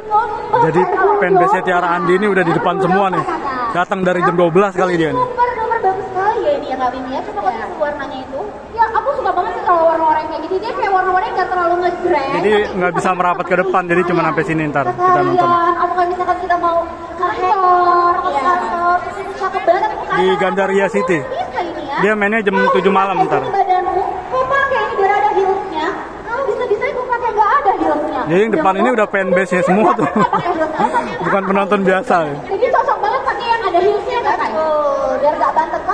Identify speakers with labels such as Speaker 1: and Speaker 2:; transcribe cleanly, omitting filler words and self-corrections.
Speaker 1: Jadi fanbase-nya Tiara Andi ini udah di depan semua nih. Datang dari jam 12 kali dia nih.
Speaker 2: Nomor bagus sekali ya ini ya Kak Win ya. Coba kasih warnanya itu. Ya aku suka banget sih kalau warna-warna kayak gitu. Dia kayak warna-warnanya nggak terlalu ngejreng.
Speaker 1: Jadi nggak bisa merapat ke depan, jadi cuma sampai sini ntar kita nonton.
Speaker 2: Apa kalau misalkan kita mau kantor, terus itu cakep banget
Speaker 1: Di Gandaria City.
Speaker 2: Bisa ini ya.
Speaker 1: Dia mainnya jam 7 malam ntar.
Speaker 2: Badanmu, kok pakai ini biar ada heelsnya? Kalau bisa-bisa aku pakai nggak ada heelsnya.
Speaker 1: Jadi yang depan ini udah fanbase-nya semua tuh. Bukan penonton biasa.
Speaker 2: Jadi cocok banget pakai yang ada heelsnya nggak Kak? Biar nggak bantet.